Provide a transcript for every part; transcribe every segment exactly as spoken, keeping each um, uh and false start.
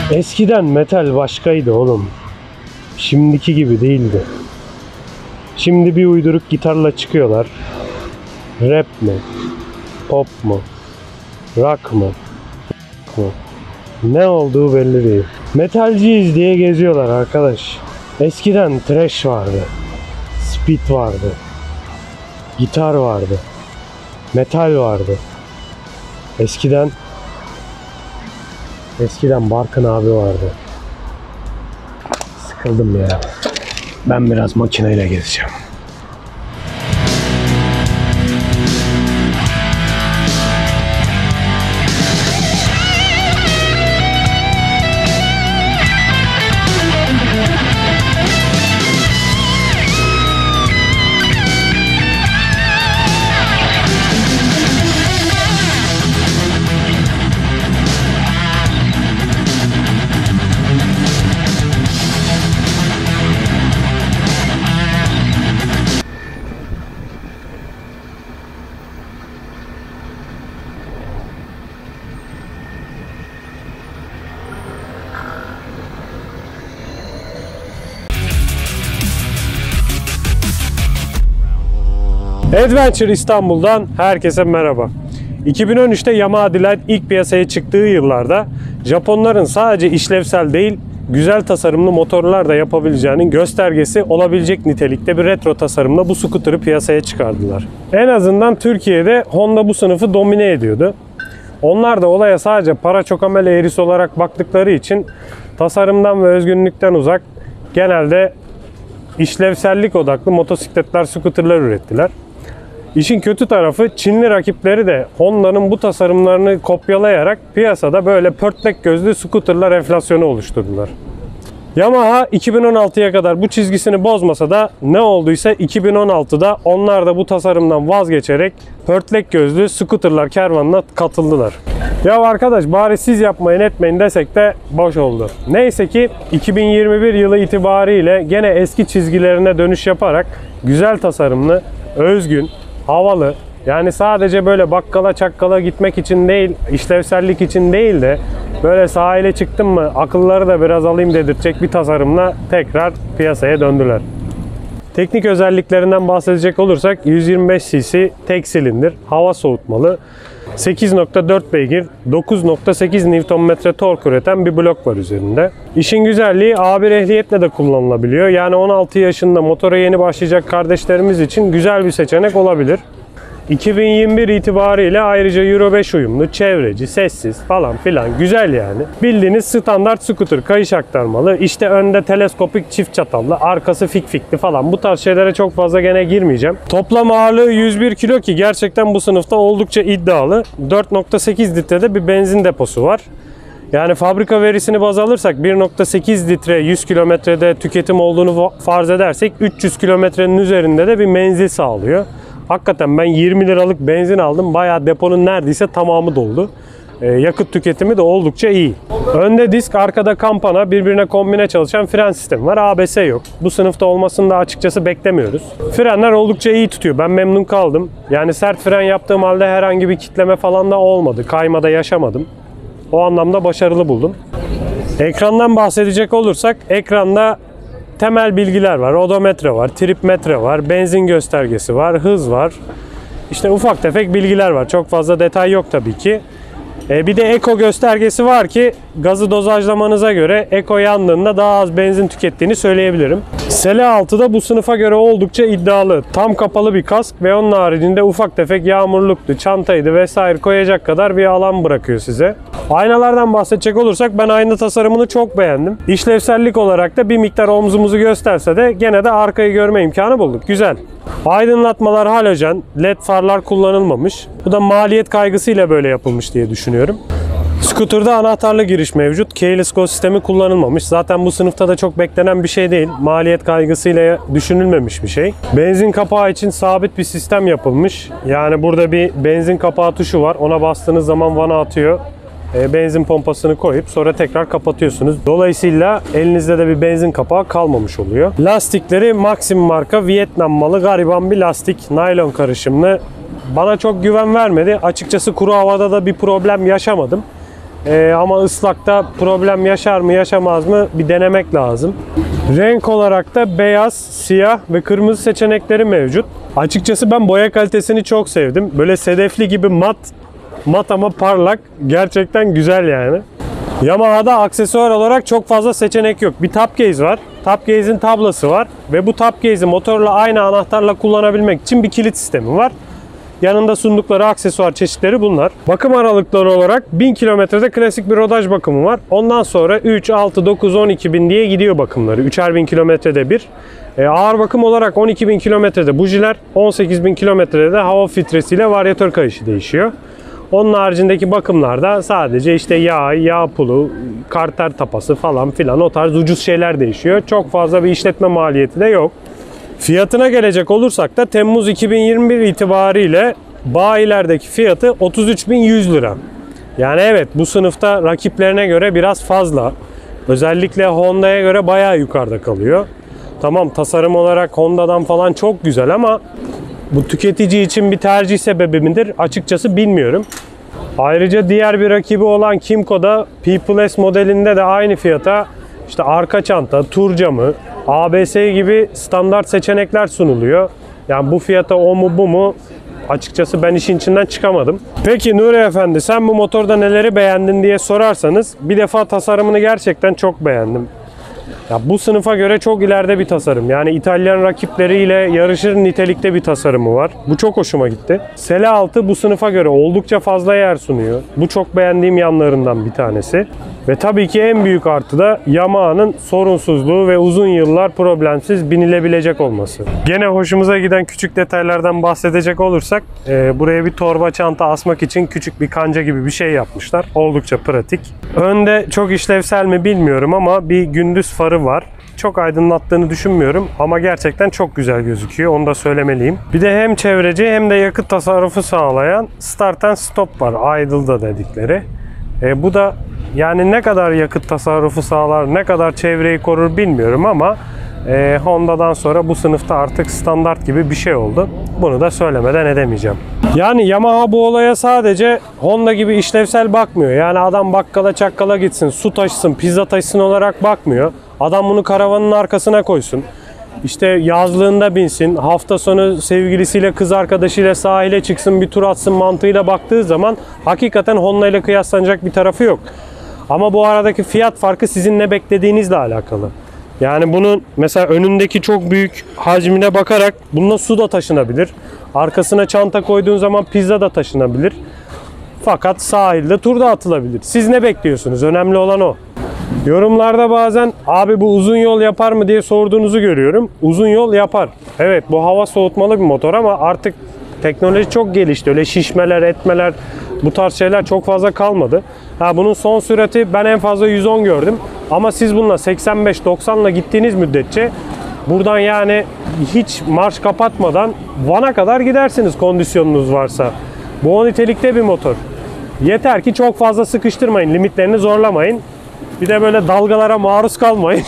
Eskiden metal başkaydı oğlum. Şimdiki gibi değildi. Şimdi bir uyduruk gitarla çıkıyorlar. Rap mi? Pop mu? Rock mı? Rock mu? Ne olduğu belli değil. Metalciyiz diye geziyorlar arkadaş. Eskiden thrash vardı. Speed vardı. Gitar vardı. Metal vardı. Eskiden Eskiden Barkın abi vardı. Sıkıldım ya. Ben biraz makineyle gezeceğim. Adventure İstanbul'dan herkese merhaba. iki bin on üçte Yamaha Delight ilk piyasaya çıktığı yıllarda Japonların sadece işlevsel değil, güzel tasarımlı motorlar da yapabileceğinin göstergesi olabilecek nitelikte bir retro tasarımla bu scooter'ı piyasaya çıkardılar. En azından Türkiye'de Honda bu sınıfı domine ediyordu. Onlar da olaya sadece para çokamel eğrisi olarak baktıkları için tasarımdan ve özgünlükten uzak, genelde işlevsellik odaklı motosikletler, scooter'lar ürettiler. İşin kötü tarafı, Çinli rakipleri de Honda'nın bu tasarımlarını kopyalayarak piyasada böyle pörtlek gözlü scooter'lar enflasyonu oluşturdular. Yamaha iki bin on altıya kadar bu çizgisini bozmasa da ne olduysa iki bin on altıda onlar da bu tasarımdan vazgeçerek pörtlek gözlü scooter'lar kervanına katıldılar. Ya arkadaş, bari siz yapmayın etmeyin desek de boş oldu. Neyse ki iki bin yirmi bir yılı itibariyle gene eski çizgilerine dönüş yaparak güzel tasarımlı, özgün, havalı, yani sadece böyle bakkala çakkala gitmek için değil, işlevsellik için değil de böyle sahile çıktım mı akılları da biraz alayım dedirtecek bir tasarımla tekrar piyasaya döndüler. Teknik özelliklerinden bahsedecek olursak yüz yirmi beş cc tek silindir, hava soğutmalı, sekiz nokta dört beygir, dokuz nokta sekiz Newton metre tork üreten bir blok var üzerinde. İşin güzelliği A bir ehliyetle de kullanılabiliyor. Yani on altı yaşında motora yeni başlayacak kardeşlerimiz için güzel bir seçenek olabilir. iki bin yirmi bir itibariyle ayrıca Euro beş uyumlu, çevreci, sessiz falan filan, güzel yani. Bildiğiniz standart scooter, kayış aktarmalı, işte önde teleskopik çift çatallı, arkası fik fikli falan, bu tarz şeylere çok fazla gene girmeyeceğim. Toplam ağırlığı yüz bir kilo ki gerçekten bu sınıfta oldukça iddialı. dört nokta sekiz litrede bir benzin deposu var. Yani fabrika verisini baz alırsak bir nokta sekiz litre yüz kilometrede tüketim olduğunu farz edersek üç yüz kilometrenin üzerinde de bir menzil sağlıyor. Hakikaten ben yirmi liralık benzin aldım. Bayağı deponun neredeyse tamamı doldu. Ee, yakıt tüketimi de oldukça iyi. Önde disk, arkada kampana, birbirine kombine çalışan fren sistemi var. A B S yok. Bu sınıfta olmasını da açıkçası beklemiyoruz. Frenler oldukça iyi tutuyor. Ben memnun kaldım. Yani sert fren yaptığım halde herhangi bir kitleme falan da olmadı. Kaymada yaşamadım. O anlamda başarılı buldum. Ekrandan bahsedecek olursak ekranda temel bilgiler var. Odometre var, trip metre var, benzin göstergesi var, hız var. İşte ufak tefek bilgiler var. Çok fazla detay yok tabii ki. E bir de eko göstergesi var ki gazı dozajlamanıza göre eko yandığında daha az benzin tükettiğini söyleyebilirim. S L altı da bu sınıfa göre oldukça iddialı. Tam kapalı bir kask ve onun haricinde ufak tefek yağmurluktu, çantaydı vesaire koyacak kadar bir alan bırakıyor size. Aynalardan bahsedecek olursak ben ayna tasarımını çok beğendim. İşlevsellik olarak da bir miktar omzumuzu gösterse de gene de arkayı görme imkanı bulduk. Güzel. Aydınlatmalar halojen, led farlar kullanılmamış. Bu da maliyet kaygısıyla böyle yapılmış diye düşünüyorum. Scooter'da anahtarlı giriş mevcut. Keyless go sistemi kullanılmamış. Zaten bu sınıfta da çok beklenen bir şey değil. Maliyet kaygısıyla düşünülmemiş bir şey. Benzin kapağı için sabit bir sistem yapılmış. Yani burada bir benzin kapağı tuşu var. Ona bastığınız zaman vana atıyor. Benzin pompasını koyup sonra tekrar kapatıyorsunuz. Dolayısıyla elinizde de bir benzin kapağı kalmamış oluyor. Lastikleri Maxim marka Vietnam malı gariban bir lastik. Naylon karışımlı. Bana çok güven vermedi. Açıkçası kuru havada da bir problem yaşamadım. Ee, ama ıslakta problem yaşar mı yaşamaz mı bir denemek lazım. Renk olarak da beyaz, siyah ve kırmızı seçenekleri mevcut. Açıkçası ben boya kalitesini çok sevdim. Böyle sedefli gibi mat, mat ama parlak. Gerçekten güzel yani. Yamaha'da aksesuar olarak çok fazla seçenek yok. Bir top case var. Top case'in tablası var. Ve bu top case'i motorla aynı anahtarla kullanabilmek için bir kilit sistemi var. Yanında sundukları aksesuar çeşitleri bunlar. Bakım aralıkları olarak bin kilometrede klasik bir rodaj bakımı var. Ondan sonra üç, altı, dokuz, on iki bin diye gidiyor bakımları. üçer bin kilometrede bir. E, ağır bakım olarak on iki bin kilometrede bujiler, on sekiz bin kilometrede de hava filtresiyle varyatör kayışı değişiyor. Onun haricindeki bakımlarda sadece işte yağ, yağ pulu, karter tapası falan filan o tarz ucuz şeyler değişiyor. Çok fazla bir işletme maliyeti de yok. Fiyatına gelecek olursak da Temmuz iki bin yirmi bir itibariyle bayilerdeki fiyatı otuz üç bin yüz lira. Yani evet, bu sınıfta rakiplerine göre biraz fazla. Özellikle Honda'ya göre bayağı yukarıda kalıyor. Tamam, tasarım olarak Honda'dan falan çok güzel ama bu tüketici için bir tercih sebebi midir? Açıkçası bilmiyorum. Ayrıca diğer bir rakibi olan Kymco'da People S modelinde de aynı fiyata işte arka çanta, tur camı, A B S gibi standart seçenekler sunuluyor. Yani bu fiyata o mu bu mu? Açıkçası ben işin içinden çıkamadım. Peki Nuri Efendi, sen bu motorda neleri beğendin diye sorarsanız, bir defa tasarımını gerçekten çok beğendim. Ya bu sınıfa göre çok ileride bir tasarım. Yani İtalyan rakipleriyle yarışır nitelikte bir tasarımı var. Bu çok hoşuma gitti. Sele altı bu sınıfa göre oldukça fazla yer sunuyor. Bu çok beğendiğim yanlarından bir tanesi. Ve tabii ki en büyük artı da Yamaha'nın sorunsuzluğu ve uzun yıllar problemsiz binilebilecek olması. Gene hoşumuza giden küçük detaylardan bahsedecek olursak, e, buraya bir torba çanta asmak için küçük bir kanca gibi bir şey yapmışlar. Oldukça pratik. Önde çok işlevsel mi bilmiyorum ama bir gündüz farı var. Çok aydınlattığını düşünmüyorum ama gerçekten çok güzel gözüküyor. Onu da söylemeliyim. Bir de hem çevreci hem de yakıt tasarrufu sağlayan Start and Stop var. Idle'da dedikleri. E, bu da yani ne kadar yakıt tasarrufu sağlar, ne kadar çevreyi korur bilmiyorum ama e, Honda'dan sonra bu sınıfta artık standart gibi bir şey oldu. Bunu da söylemeden edemeyeceğim. Yani Yamaha bu olaya sadece Honda gibi işlevsel bakmıyor. Yani adam bakkala çakkala gitsin, su taşısın, pizza taşısın olarak bakmıyor. Adam bunu karavanın arkasına koysun. İşte yazlığında binsin, hafta sonu sevgilisiyle, kız arkadaşıyla sahile çıksın, bir tur atsın mantığıyla baktığı zaman hakikaten Honda ile kıyaslanacak bir tarafı yok. Ama bu aradaki fiyat farkı sizin ne beklediğinizle alakalı. Yani bunun mesela önündeki çok büyük hacmine bakarak bununla su da taşınabilir. Arkasına çanta koyduğun zaman pizza da taşınabilir. Fakat sahilde tur da atılabilir. Siz ne bekliyorsunuz? Önemli olan o. Yorumlarda bazen abi bu uzun yol yapar mı diye sorduğunuzu görüyorum. Uzun yol yapar. Evet, bu hava soğutmalı bir motor ama artık teknoloji çok gelişti. Öyle şişmeler, etmeler, bu tarz şeyler çok fazla kalmadı. Ha, bunun son sürati ben en fazla yüz on gördüm. Ama siz bununla seksen beş doksanla gittiğiniz müddetçe buradan yani hiç marş kapatmadan Van'a kadar gidersiniz kondisyonunuz varsa. Bu o nitelikte bir motor. Yeter ki çok fazla sıkıştırmayın, limitlerini zorlamayın. Bir de böyle dalgalara maruz kalmayın.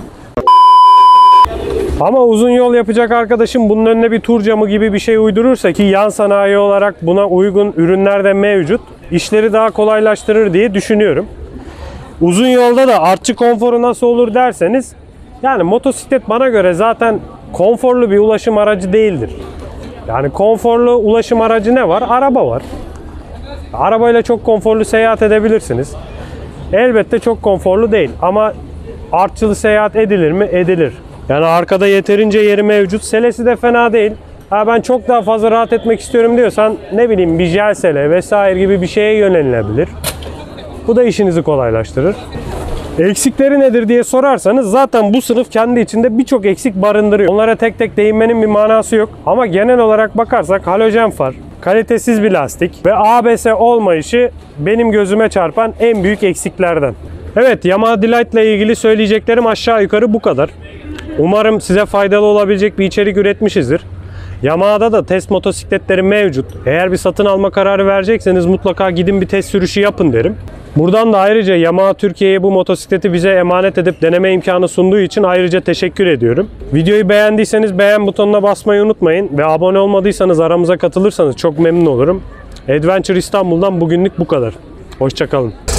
Ama uzun yol yapacak arkadaşım bunun önüne bir tur camı gibi bir şey uydurursa, ki yan sanayi olarak buna uygun ürünler de mevcut, işleri daha kolaylaştırır diye düşünüyorum. Uzun yolda da artçı konforu nasıl olur derseniz, yani motosiklet bana göre zaten konforlu bir ulaşım aracı değildir. Yani konforlu ulaşım aracı ne var? Araba var. Arabayla çok konforlu seyahat edebilirsiniz. Elbette çok konforlu değil ama artçılı seyahat edilir mi? Edilir. Yani arkada yeterince yeri mevcut. Selesi de fena değil. Ha, ben çok daha fazla rahat etmek istiyorum diyorsan ne bileyim bir jel sele vesaire gibi bir şeye yönelilebilir. Bu da işinizi kolaylaştırır. Eksikleri nedir diye sorarsanız zaten bu sınıf kendi içinde birçok eksik barındırıyor. Onlara tek tek değinmenin bir manası yok. Ama genel olarak bakarsak halojen far, kalitesiz bir lastik ve A B S olmayışı benim gözüme çarpan en büyük eksiklerden. Evet, Yamaha Delight ile ilgili söyleyeceklerim aşağı yukarı bu kadar. Umarım size faydalı olabilecek bir içerik üretmişizdir. Yamaha'da da test motosikletleri mevcut. Eğer bir satın alma kararı verecekseniz mutlaka gidin bir test sürüşü yapın derim. Buradan da ayrıca Yamaha Türkiye'ye bu motosikleti bize emanet edip deneme imkanı sunduğu için ayrıca teşekkür ediyorum. Videoyu beğendiyseniz beğen butonuna basmayı unutmayın ve abone olmadıysanız aramıza katılırsanız çok memnun olurum. Adventure İstanbul'dan bugünlük bu kadar. Hoşça kalın.